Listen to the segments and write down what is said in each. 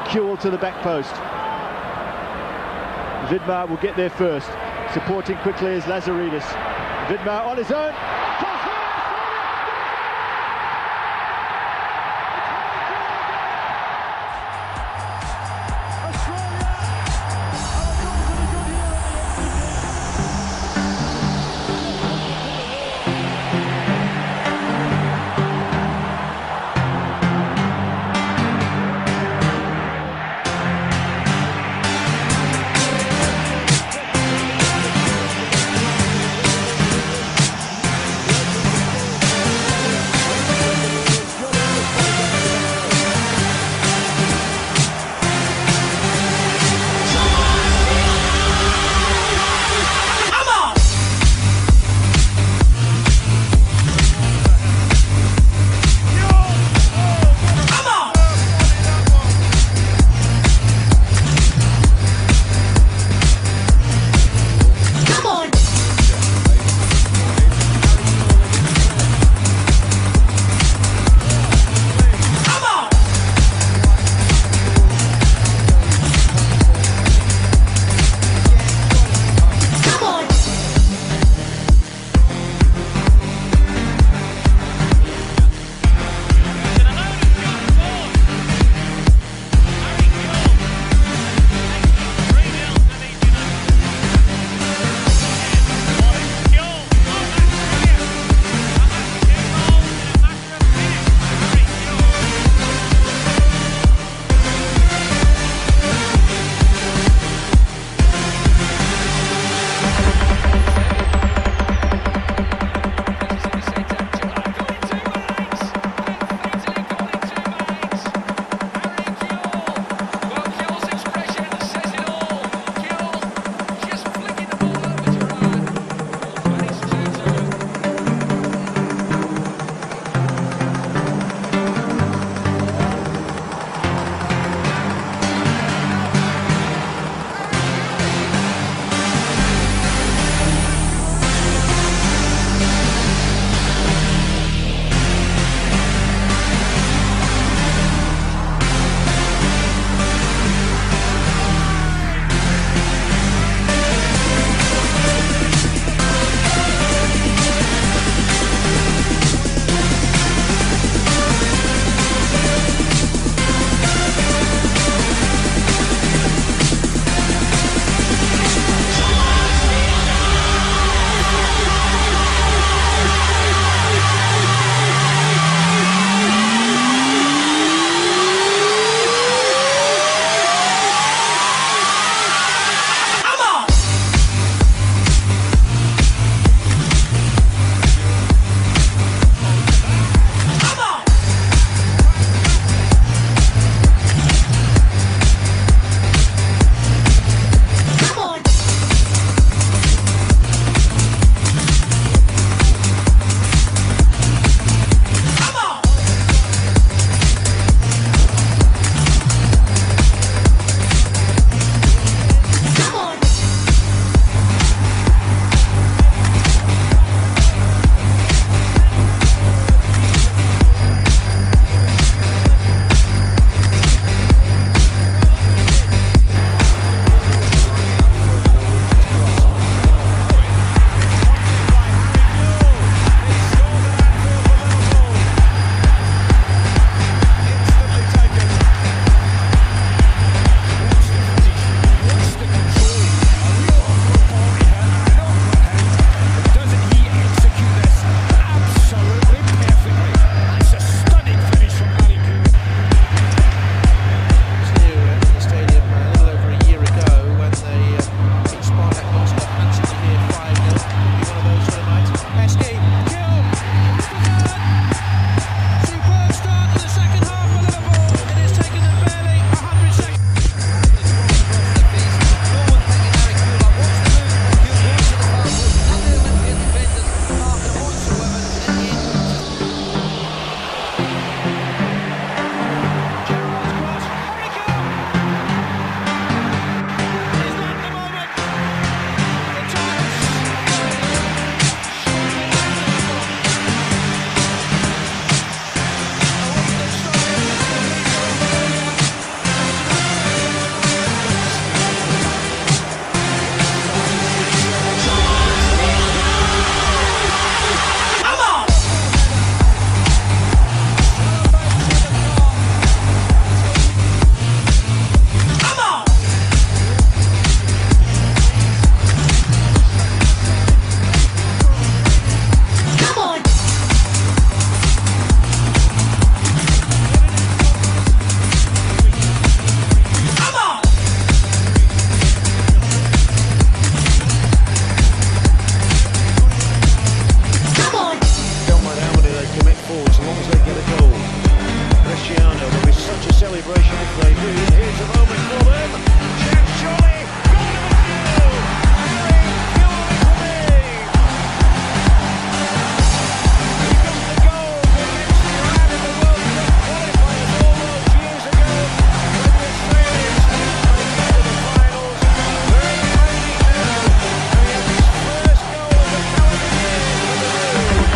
Kewell to the back post. Vidmar will get there first. Supporting quickly is Lazaridis. Vidmar on his own. they do. Here's a moment for them. Chance surely. Goal of a few. Harry Kewell for me. He got the goal against Iran in the World Cup qualifiers all those years ago when the Australians made it to the finals. Very ready now. They have his first goal of the calendar year for the Blues.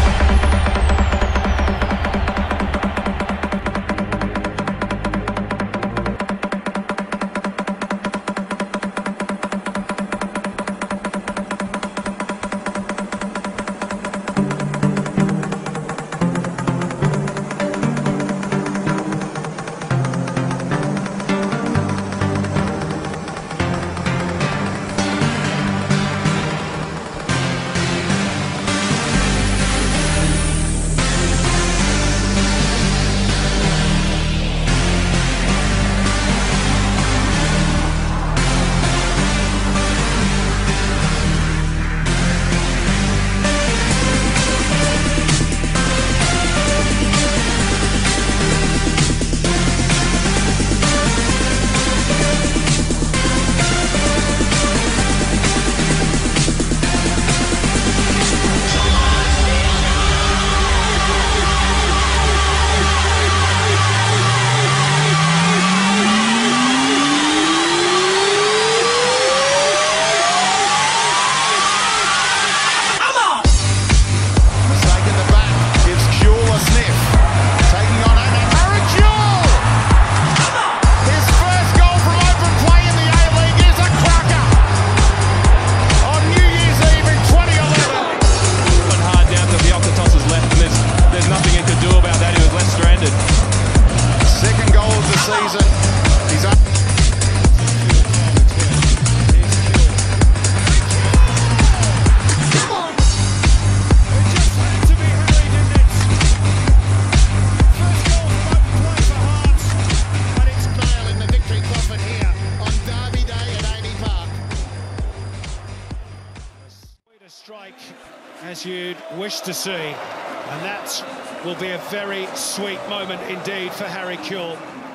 Strike as you'd wish to see, and that will be a very sweet moment indeed for Harry Kewell.